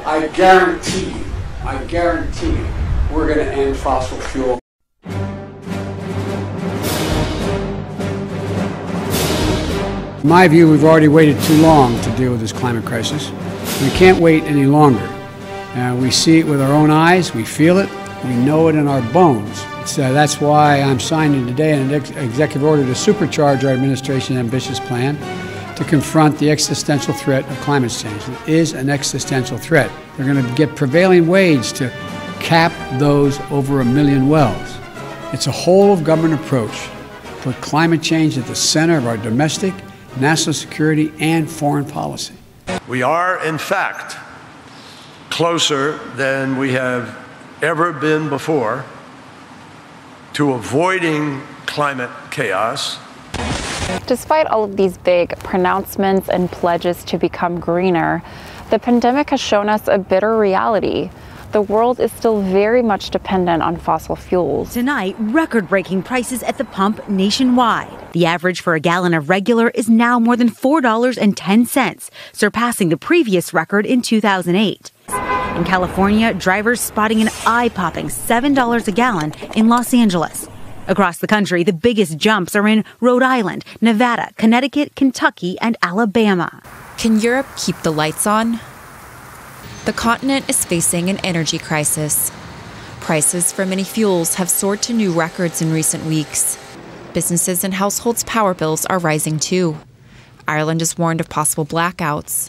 I guarantee you, we're going to end fossil fuel. In my view, we've already waited too long to deal with this climate crisis. We can't wait any longer. We see it with our own eyes, we feel it, we know it in our bones. That's why I'm signing today an executive order to supercharge our administration's ambitious plan to confront the existential threat of climate change. It is an existential threat. They're going to get prevailing wage to cap those over 1 million wells. It's a whole-of-government approach. Put climate change at the center of our domestic, national security, and foreign policy. We are, in fact, closer than we have ever been before to avoiding climate chaos. Despite all of these big pronouncements and pledges to become greener, the pandemic has shown us a bitter reality. The world is still very much dependent on fossil fuels. Tonight, record-breaking prices at the pump nationwide. The average for a gallon of regular is now more than $4.10, surpassing the previous record in 2008. In California, drivers spotting an eye-popping $7 a gallon in Los Angeles. Across the country, the biggest jumps are in Rhode Island, Nevada, Connecticut, Kentucky, and Alabama. Can Europe keep the lights on? The continent is facing an energy crisis. Prices for many fuels have soared to new records in recent weeks. Businesses and households' power bills are rising too. Ireland has warned of possible blackouts.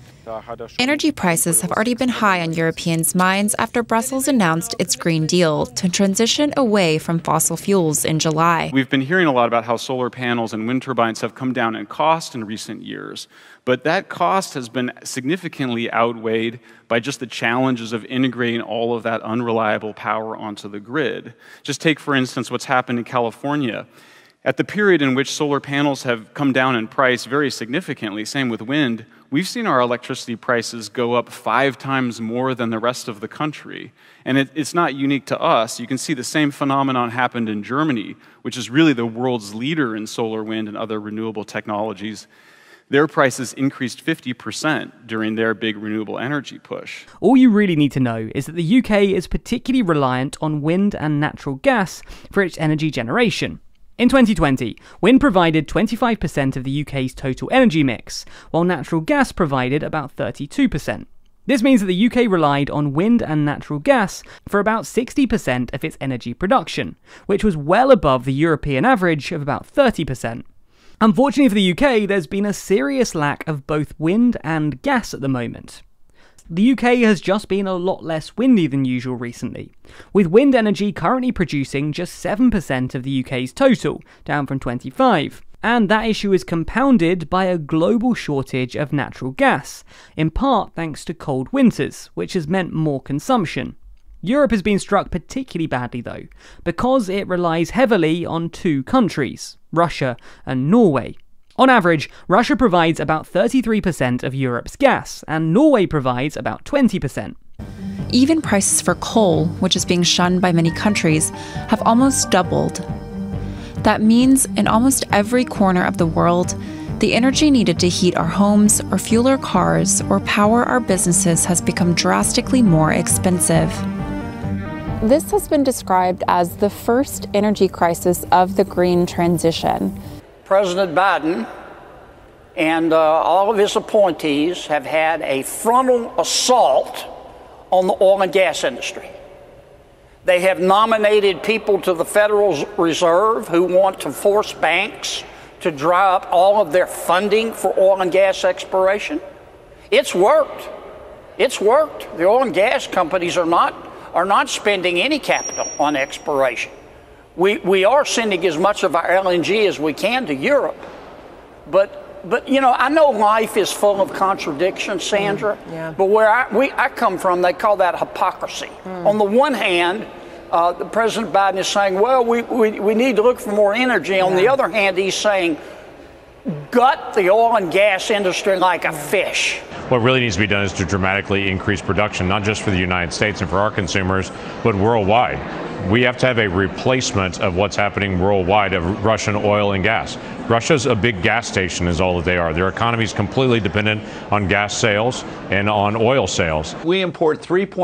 Energy prices have already been high on Europeans' minds after Brussels announced its Green Deal to transition away from fossil fuels in July. We've been hearing a lot about how solar panels and wind turbines have come down in cost in recent years, but that cost has been significantly outweighed by just the challenges of integrating all of that unreliable power onto the grid. Just take, for instance, what's happened in California. At the period in which solar panels have come down in price very significantly, same with wind, we've seen our electricity prices go up 5 times more than the rest of the country. And it's not unique to us. You can see the same phenomenon happened in Germany, which is really the world's leader in solar, wind, and other renewable technologies. Their prices increased 50% during their big renewable energy push. All you really need to know is that the UK is particularly reliant on wind and natural gas for its energy generation. In 2020, wind provided 25% of the UK's total energy mix, while natural gas provided about 32%. This means that the UK relied on wind and natural gas for about 60% of its energy production, which was well above the European average of about 30%. Unfortunately for the UK, there's been a serious lack of both wind and gas at the moment. The UK has just been a lot less windy than usual recently, with wind energy currently producing just 7% of the UK's total, down from 25%. And that issue is compounded by a global shortage of natural gas, in part thanks to cold winters, which has meant more consumption. Europe has been struck particularly badly though, because it relies heavily on 2 countries, Russia and Norway. On average, Russia provides about 33% of Europe's gas, and Norway provides about 20%. Even prices for coal, which is being shunned by many countries, have almost doubled. That means in almost every corner of the world, the energy needed to heat our homes or fuel our cars or power our businesses has become drastically more expensive. This has been described as the first energy crisis of the green transition. President Biden and all of his appointees have had a frontal assault on the oil and gas industry. They have nominated people to the Federal Reserve who want to force banks to dry up all of their funding for oil and gas exploration. It's worked. It's worked. The oil and gas companies are not spending any capital on exploration. We are sending as much of our LNG as we can to Europe, but you know, I know life is full of contradictions, Sandra. But where I come from, they call that hypocrisy. On the one hand, the President Biden is saying, well, we need to look for more energy. On the other hand, he's saying, gut the oil and gas industry like a fish. What really needs to be done is to dramatically increase production, not just for the United States and for our consumers, but worldwide. We have to have a replacement of what's happening worldwide of Russian oil and gas. Russia's a big gas station is all that they are. Their economy is completely dependent on gas sales and on oil sales. We import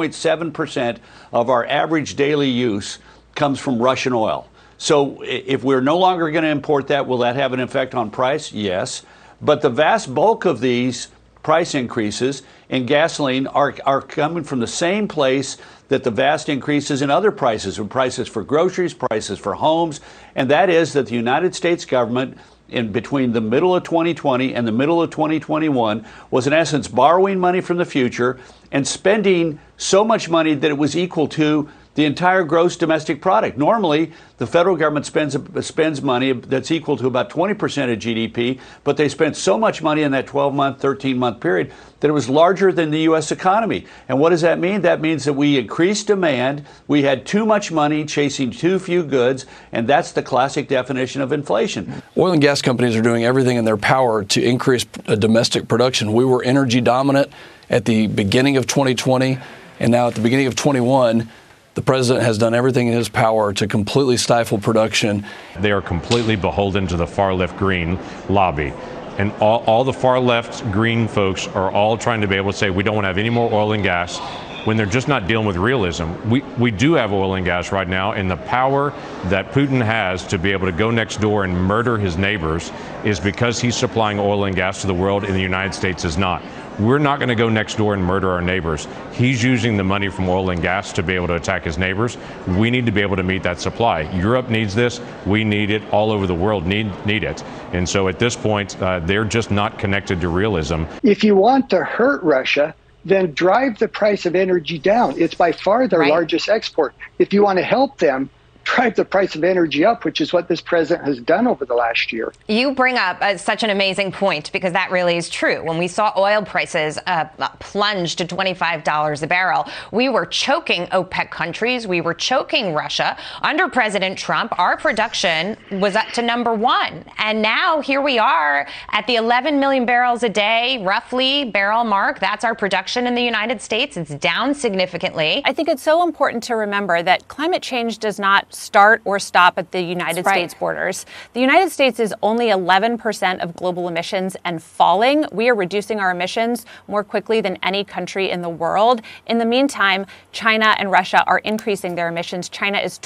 3.7% of our average daily use comes from Russian oil. So if we're no longer going to import that, will that have an effect on price? Yes. But the vast bulk of these price increases in gasoline are coming from the same place that the vast increases in other prices for groceries, prices for homes, and that is that the United States government in between the middle of 2020 and the middle of 2021 was in essence borrowing money from the future and spending so much money that it was equal to the entire gross domestic product. Normally, the federal government spends money that's equal to about 20% of GDP, but they spent so much money in that 12-month, 13-month period that it was larger than the U.S. economy. And what does that mean? That means that we increased demand, we had too much money chasing too few goods, and that's the classic definition of inflation. Oil and gas companies are doing everything in their power to increase domestic production. We were energy dominant at the beginning of 2020, and now at the beginning of 21, the president has done everything in his power to completely stifle production. They are completely beholden to the far left green lobby. And all the far left green folks are all trying to be able to say we don't want to have any more oil and gas when they're just not dealing with realism. We do have oil and gas right now, and the power that Putin has to be able to go next door and murder his neighbors is because he's supplying oil and gas to the world and the United States is not. We're not going to go next door and murder our neighbors. He's using the money from oil and gas to be able to attack his neighbors. We need to be able to meet that supply. Europe needs this. We need it. All over the world need it. And so at this point, they're just not connected to realism. If you want to hurt Russia, then drive the price of energy down. It's by far their largest export. If you want to help them, drive the price of energy up, which is what this president has done over the last year. You bring up such an amazing point, because that really is true. When we saw oil prices plunge to $25 a barrel, we were choking OPEC countries. We were choking Russia. Under President Trump, our production was up to #1. And now here we are at the 11 million barrels a day, roughly, barrel mark. That's our production in the United States. It's down significantly. I think it's so important to remember that climate change does not start or stop at the United States borders. The United States is only 11% of global emissions and falling. We are reducing our emissions more quickly than any country in the world. In the meantime, China and Russia are increasing their emissions. China is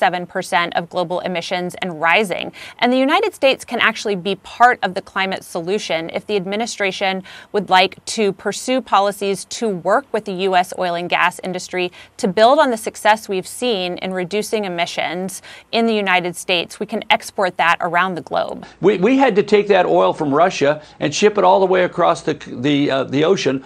27% of global emissions and rising. And the United States can actually be part of the climate solution if the administration would like to pursue policies to work with the U.S. oil and gas industry to build on the success we've seen in reducing emissions in the United States. We can export that around the globe. We had to take that oil from Russia and ship it all the way across the ocean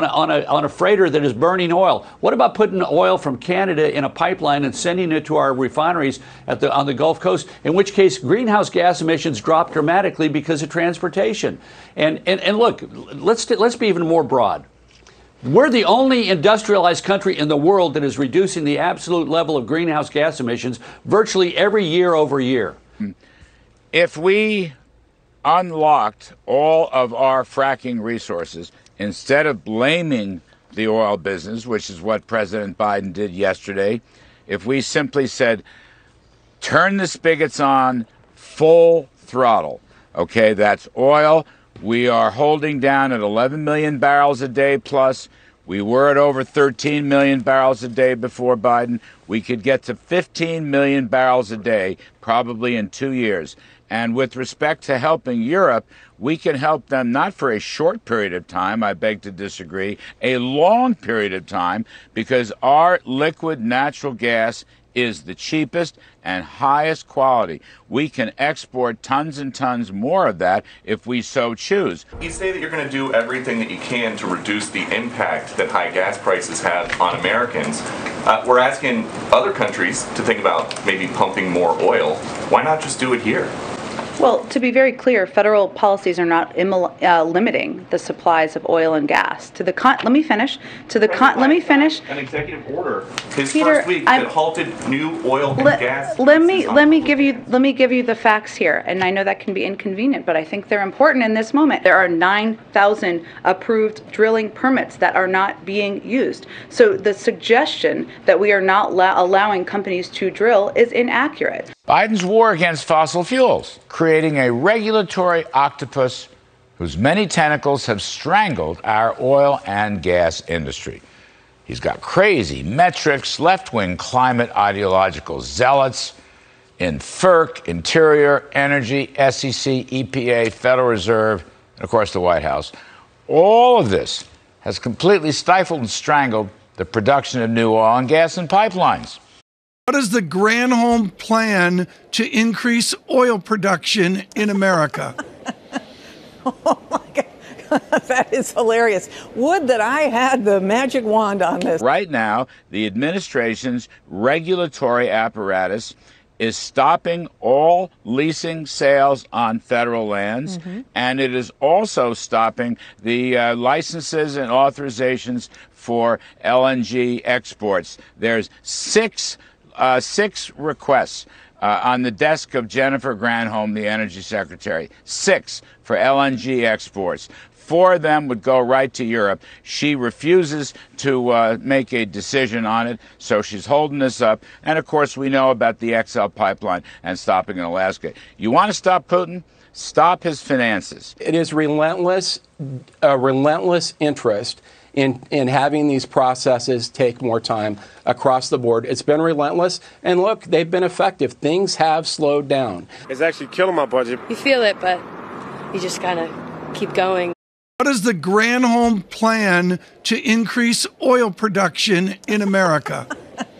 on a freighter that is burning oil. What about putting oil from Canada in a pipeline and sending it to our refineries on the Gulf Coast, in which case greenhouse gas emissions drop dramatically because of transportation? And look, let's be even more broad. We're the only industrialized country in the world that is reducing the absolute level of greenhouse gas emissions virtually every year over year. If we unlocked all of our fracking resources, instead of blaming the oil business, which is what President Biden did yesterday, if we simply said, turn the spigots on full throttle, okay, that's oil. We are holding down at 11 million barrels a day plus. We were at over 13 million barrels a day before Biden. We could get to 15 million barrels a day probably in 2 years. And with respect to helping Europe, we can help them not for a short period of time, I beg to disagree, a long period of time, because our liquid natural gas is the cheapest and highest quality. We can export tons and tons more of that if we so choose. You say that you're going to do everything that you can to reduce the impact that high gas prices have on Americans. We're asking other countries to think about maybe pumping more oil. Why not just do it here? Well, to be very clear, federal policies are not limiting the supplies of oil and gas. Let me finish. Let me finish. An executive order his Peter, first week that halted new oil and gas. Let me give you the facts here, and I know that can be inconvenient, but I think they're important in this moment. There are 9,000 approved drilling permits that are not being used. So the suggestion that we are not allowing companies to drill is inaccurate. Biden's war against fossil fuels, creating a regulatory octopus whose many tentacles have strangled our oil and gas industry. He's got crazy metrics, left-wing climate ideological zealots in FERC, Interior, Energy, SEC, EPA, Federal Reserve, and of course the White House. All of this has completely stifled and strangled the production of new oil and gas and pipelines. What is the Granholm plan to increase oil production in America? Oh my God, that is hilarious. Would that I had the magic wand on this. Right now, the administration's regulatory apparatus is stopping all leasing sales on federal lands, and it is also stopping the licenses and authorizations for LNG exports. There's six requests on the desk of Jennifer Granholm, the Energy Secretary. 6 for LNG exports. 4 of them would go right to Europe. She refuses to make a decision on it, so she's holding this up. And, of course, we know about the XL pipeline and stopping in Alaska. You want to stop Putin? Stop his finances. It is relentless interest in having these processes take more time across the board. It's been relentless, and look, they've been effective. Things have slowed down. It's actually killing my budget. You feel it, but you just kind of keep going. What is the Granholm plan to increase oil production in America?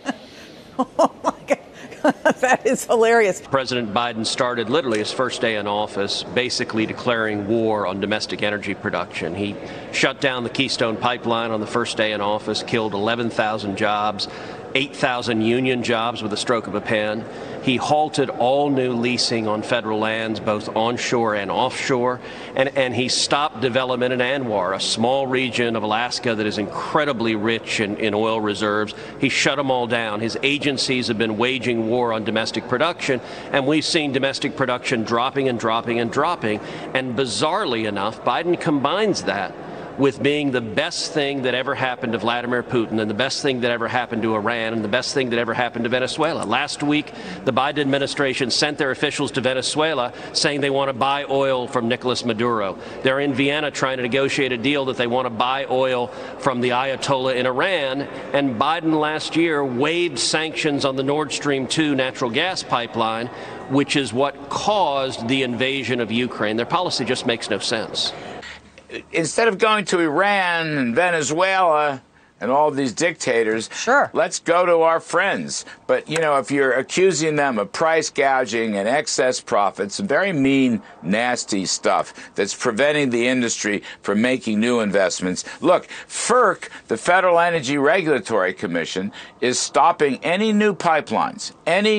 Oh my God. That is hilarious. President Biden started literally his first day in office basically declaring war on domestic energy production. He shut down the Keystone Pipeline on the first day in office, killed 11,000 jobs, 8,000 union jobs with a stroke of a pen. He halted all new leasing on federal lands, both onshore and offshore, and he stopped development in ANWR, a small region of Alaska that is incredibly rich in oil reserves. He shut them all down. His agencies have been waging war on domestic production, and we've seen domestic production dropping and dropping and dropping. And bizarrely enough, Biden combines that with being the best thing that ever happened to Vladimir Putin and the best thing that ever happened to Iran and the best thing that ever happened to Venezuela. Last week, the Biden administration sent their officials to Venezuela saying they want to buy oil from Nicolas Maduro. They're in Vienna trying to negotiate a deal that they want to buy oil from the Ayatollah in Iran. And Biden last year waived sanctions on the Nord Stream 2 natural gas pipeline, which is what caused the invasion of Ukraine. Their policy just makes no sense. Instead of going to Iran and Venezuela and all these dictators, sure, let's go to our friends. But, you know, if you're accusing them of price gouging and excess profits, very mean, nasty stuff that's preventing the industry from making new investments. Look, FERC, the Federal Energy Regulatory Commission, is stopping any new pipelines,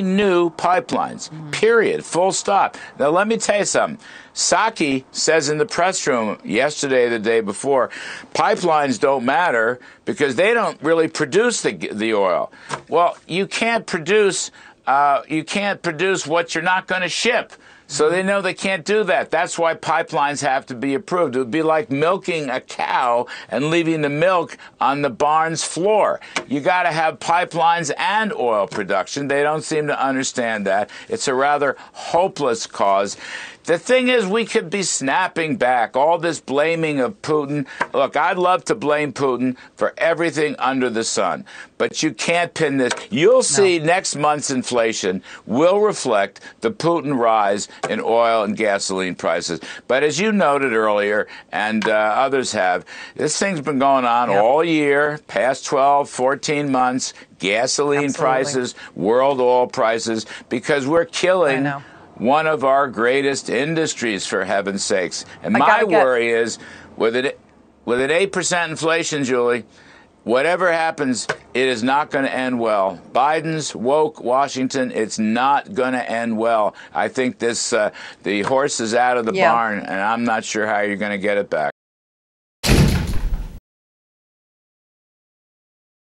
period, full stop. Now, let me tell you something. Psaki says in the press room yesterday, the day before, pipelines don't matter because they don't really produce the oil. Well, you can't produce what you're not going to ship. So they know they can't do that. That's why pipelines have to be approved. It would be like milking a cow and leaving the milk on the barn's floor. You got to have pipelines and oil production. They don't seem to understand that. It's a rather hopeless cause. The thing is, we could be snapping back all this blaming of Putin. Look, I'd love to blame Putin for everything under the sun, but you can't pin this. You'll see next month's inflation will reflect the Putin rise in oil and gasoline prices. But as you noted earlier, and others have, this thing's been going on all year, past 12, 14 months, gasoline prices, world oil prices, because we're killing one of our greatest industries, for heaven's sakes. And my worry is, with an 8% inflation, Julie, whatever happens, it is not going to end well. Biden's woke Washington, it's not going to end well. I think the horse is out of the barn, and I'm not sure how you're going to get it back.